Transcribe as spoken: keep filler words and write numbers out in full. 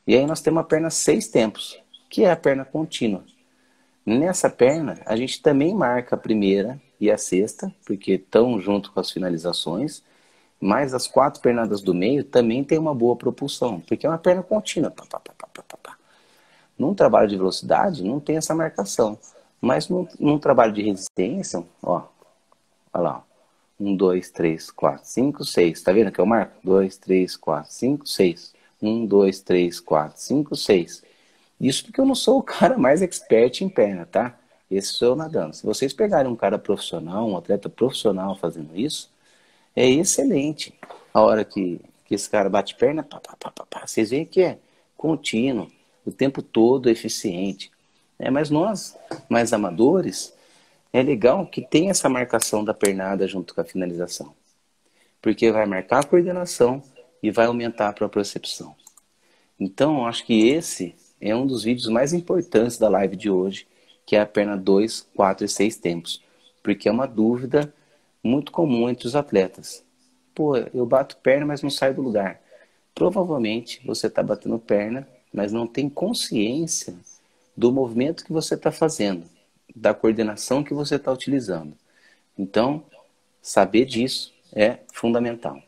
E aí nós temos a perna seis tempos, que é a perna contínua. Nessa perna, a gente também marca a primeira e a sexta, porque estão junto com as finalizações, mas as quatro pernadas do meio também tem uma boa propulsão, porque é uma perna contínua. Pá, pá, pá, pá, pá, pá. Num trabalho de velocidade, não tem essa marcação. Mas num, num trabalho de resistência, ó, olha lá, um, dois, três, quatro, cinco, seis. Tá vendo que eu marco? dois, três, quatro, cinco, seis. um, dois, três, quatro, cinco, seis. Isso porque eu não sou o cara mais expert em perna, tá? Esse sou eu nadando. Se vocês pegarem um cara profissional, um atleta profissional fazendo isso, é excelente. A hora que, que esse cara bate perna, pá, pá, pá, pá, pá, vocês veem que é contínuo, o tempo todo eficiente. É, mas nós, mais amadores, é legal que tem essa marcação da pernada junto com a finalização. Porque vai marcar a coordenação e vai aumentar a propriocepção. Então, eu acho que esse é um dos vídeos mais importantes da live de hoje, que é a perna dois, quatro e seis tempos. Porque é uma dúvida muito comum entre os atletas. Pô, eu bato perna, mas não saio do lugar. Provavelmente você está batendo perna, mas não tem consciência do movimento que você está fazendo, da coordenação que você está utilizando. Então, saber disso é fundamental.